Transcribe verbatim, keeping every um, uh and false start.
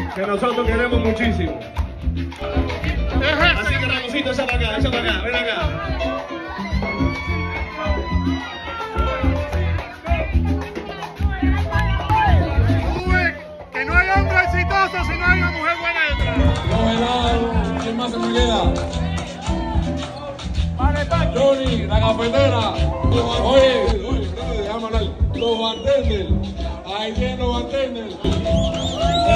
que nosotros queremos muchísimo. Así que Ramosito, echa para acá, echa para acá, ven acá. Que no hay hombre exitoso si no hay una mujer buena detrás. Los helados, ¿quién más se me queda? Johnny, la cafetera. Oye, oye, déjame hablar. Los bartenders. Ahí tienen los bartenders.